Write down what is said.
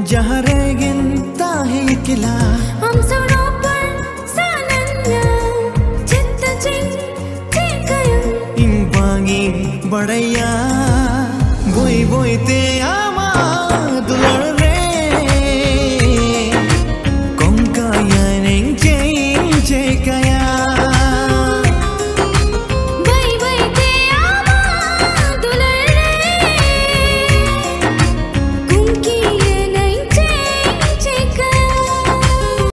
जहाँ रहेगन ताहे अकेला हम सड़ों पर सानन्या चित्त चिंग इन बांगी बड़ैया बोई बोई ते